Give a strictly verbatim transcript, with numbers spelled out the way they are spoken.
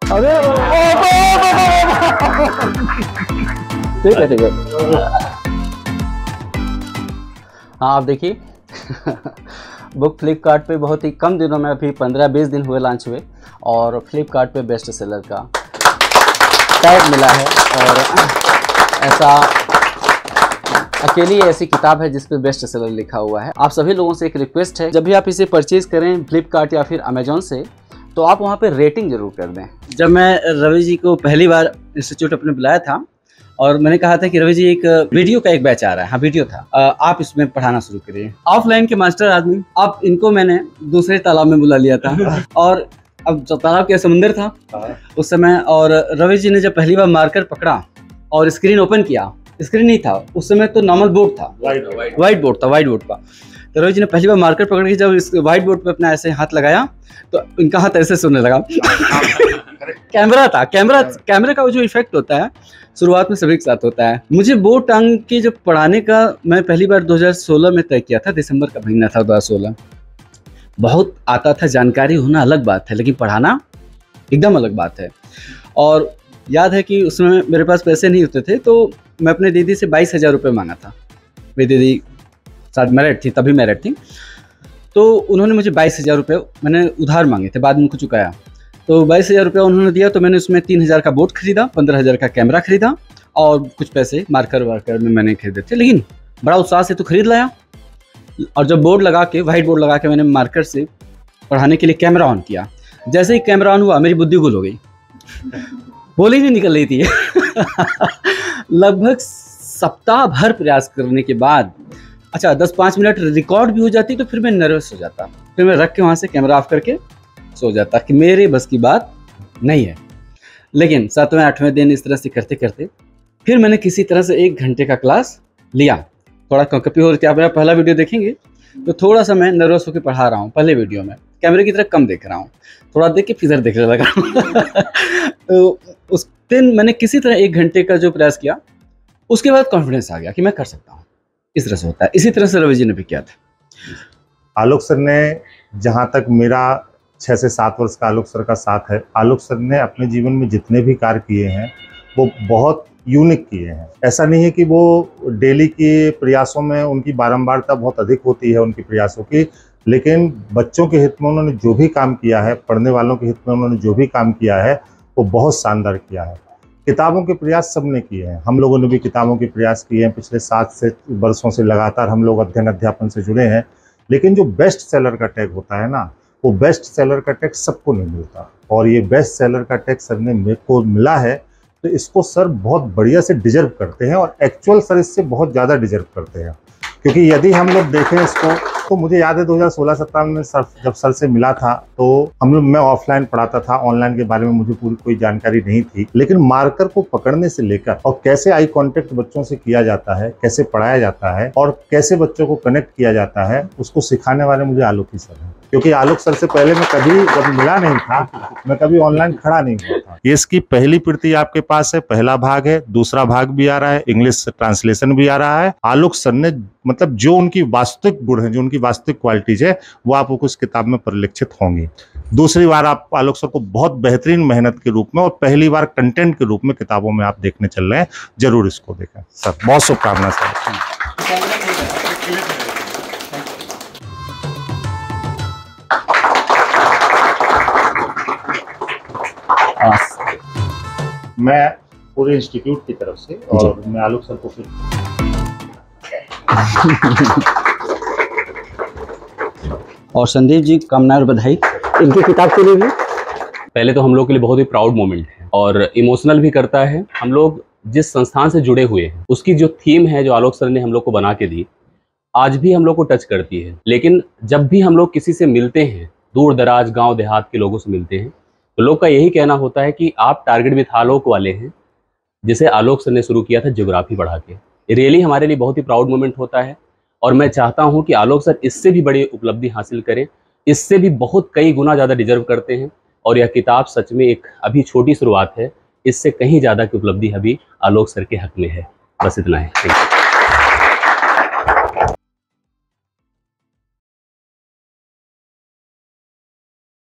अरे ठीक है ठीक है। हाँ आप देखिए बुक फ्लिपकार्ट पे बहुत ही कम दिनों में, अभी पंद्रह बीस दिन हुए लॉन्च हुए, और फ्लिपकार्ट पे बेस्ट सेलर का टैग मिला है। और ऐसा अकेली ऐसी किताब है जिस पे बेस्ट सेलर लिखा हुआ है। आप सभी लोगों से एक रिक्वेस्ट है, जब भी आप इसे परचेज करें फ्लिपकार्ट या फिर अमेजोन से, तो आप वहाँ पे रेटिंग जरूर कर दें। जब मैं रवि जी को पहली बार इंस्टीट्यूट अपने बुलाया था और मैंने कहा था कि रवि जी एक वीडियो का एक बैच आ रहा है, हाँ वीडियो था, आप इसमें पढ़ाना शुरू करिए। ऑफलाइन के मास्टर आदमी, अब इनको मैंने दूसरे तालाब में बुला लिया था और अब जब तालाब के समुंदर था उस समय, और रवि जी ने जब पहली बार मार्कर पकड़ा और स्क्रीन ओपन किया, स्क्रीन नहीं था उस समय तो नॉर्मल बोर्ड था, व्हाइट बोर्ड था, व्हाइट बोर्ड का। तो रवि जी ने पहली बार मार्कर पकड़ के जब इस व्हाइट बोर्ड पे अपना ऐसे हाथ लगाया तो इनका हाथ ऐसे सुनने लगा कैमरा था, कैमरा कैमरे का वो जो इफेक्ट होता है शुरुआत में सभी के साथ होता है। मुझे बोर्ड टांग के जब पढ़ाने का मैं पहली बार दो हज़ार सोलह में तय किया था, दिसंबर का महीना था दो हज़ार सोलह। बहुत आता था, जानकारी होना अलग बात है, लेकिन पढ़ाना एकदम अलग बात है। और याद है कि उसमें मेरे पास पैसे नहीं होते थे तो मैं अपने दीदी से बाईस हज़ार रुपये मांगा था। मेरी दीदी साथ मैरिड थी, तभी मैरिड थी, तो उन्होंने मुझे बाईस हज़ार रुपये मैंने उधार मांगे थे, बाद में उनको चुकाया। तो बाईस हज़ार रुपया उन्होंने दिया तो मैंने उसमें तीन हज़ार का बोर्ड खरीदा, पंद्रह हज़ार का कैमरा खरीदा और कुछ पैसे मार्कर वार्कर में मैंने खरीदे थे, लेकिन बड़ा उत्साह से तो खरीद लाया। और जब बोर्ड लगा के, वाइट बोर्ड लगा के मैंने मार्कर से पढ़ाने के लिए कैमरा ऑन किया, जैसे ही कैमरा ऑन हुआ मेरी बुद्धि गुल हो गई, बोली नहीं निकल रही थी लगभग सप्ताह भर प्रयास करने के बाद, अच्छा दस पाँच मिनट रिकॉर्ड भी हो जाती तो फिर मैं नर्वस हो जाता, फिर मैं रख के वहाँ से कैमरा ऑफ करके सो जाता कि मेरे बस की बात नहीं है। लेकिन सातवें आठवें दिन इस तरह से करते करते फिर मैंने किसी तरह से एक घंटे का क्लास लिया। थोड़ा कभी और क्या, मेरा पहला वीडियो देखेंगे तो थोड़ा सा मैं नर्वस होकर पढ़ा रहा हूँ, पहले वीडियो में कैमरे की तरफ कम देख रहा हूँ, थोड़ा देख के फिर देखने लगा तो उस दिन मैंने किसी तरह एक घंटे का जो प्रयास किया, उसके बाद कॉन्फिडेंस आ गया कि मैं कर सकता हूँ। इस तरह से होता है। इसी तरह से रवि जी ने भी किया था। आलोक सर ने, जहाँ तक मेरा छः से सात वर्ष का आलोक सर का साथ है, आलोक सर ने अपने जीवन में जितने भी कार्य किए हैं वो बहुत यूनिक किए हैं। ऐसा नहीं है कि वो डेली के प्रयासों में उनकी बारंबारता बहुत अधिक होती है उनके प्रयासों की, लेकिन बच्चों के हित में उन्होंने जो भी काम किया है, पढ़ने वालों के हित में उन्होंने जो भी काम किया है वो बहुत शानदार किया है। किताबों के प्रयास सबने किए हैं, हम लोगों ने भी किताबों के प्रयास किए हैं, पिछले सात से वर्षों से लगातार हम लोग अध्ययन अध्यापन से जुड़े हैं, लेकिन जो बेस्ट सेलर का टैग होता है ना, वो बेस्ट सेलर का टैग सबको नहीं मिलता। और ये बेस्ट सेलर का टैग सर ने मेरे को मिला है, तो इसको सर बहुत बढ़िया से डिजर्व करते हैं, और एक्चुअल सर इससे बहुत ज़्यादा डिजर्व करते हैं। क्योंकि यदि हम लोग देखें इसको, तो मुझे याद है दो हज़ार सोलह सत्रह में सर जब सर से मिला था तो हम लोग, मैं ऑफलाइन पढ़ाता था, ऑनलाइन के बारे में मुझे पूरी कोई जानकारी नहीं थी, लेकिन मार्कर को पकड़ने से लेकर और कैसे आई कांटेक्ट बच्चों से किया जाता है, कैसे पढ़ाया जाता है और कैसे बच्चों को कनेक्ट किया जाता है, उसको सिखाने वाले मुझे आलोक ही सर हैं। क्योंकि आलोक सर से पहले मैं कभी जब मिला नहीं था, मैं कभी ऑनलाइन खड़ा नहीं हुआ था। ये इसकी पहली प्रति आपके पास है, पहला भाग है, दूसरा भाग भी आ रहा है, इंग्लिश ट्रांसलेशन भी आ रहा है। आलोक सर ने मतलब जो उनकी वास्तविक गुण है, जो उनकी वास्तविक क्वालिटीज है, वो आपको उस किताब में परिलक्षित होंगी। दूसरी बार आप आलोक सर को बहुत बेहतरीन मेहनत के रूप में और पहली बार कंटेंट के रूप में किताबों में आप देखने चल रहे हैं, जरूर इसको देखें। सर बहुत शुभकामनाएं सर। मैं पूरे इंस्टीट्यूट की तरफ से और मैं आलोक सर को फिर और संदीप जी कामना और बधाई इनकी किताब के लिए भी। पहले तो हम लोग के लिए बहुत ही प्राउड मोमेंट है और इमोशनल भी करता है। हम लोग जिस संस्थान से जुड़े हुए हैं उसकी जो थीम है, जो आलोक सर ने हम लोग को बना के दी, आज भी हम लोग को टच करती है। लेकिन जब भी हम लोग किसी से मिलते हैं, दूर दराज गांव देहात के लोगों से मिलते हैं, तो लोग का यही कहना होता है कि आप टारगेट विथ आलोक वाले हैं, जिसे आलोक सर ने शुरू किया था ज्योग्राफी पढ़ा के। रियली हमारे लिए बहुत ही प्राउड मोमेंट होता है और मैं चाहता हूं कि आलोक सर इससे भी बड़ी उपलब्धि हासिल करें, इससे भी बहुत कई गुना ज़्यादा डिजर्व करते हैं। और यह किताब सच में एक अभी छोटी शुरुआत है, इससे कहीं ज़्यादा की उपलब्धि अभी आलोक सर के हक में है। बस इतना है। Thank you.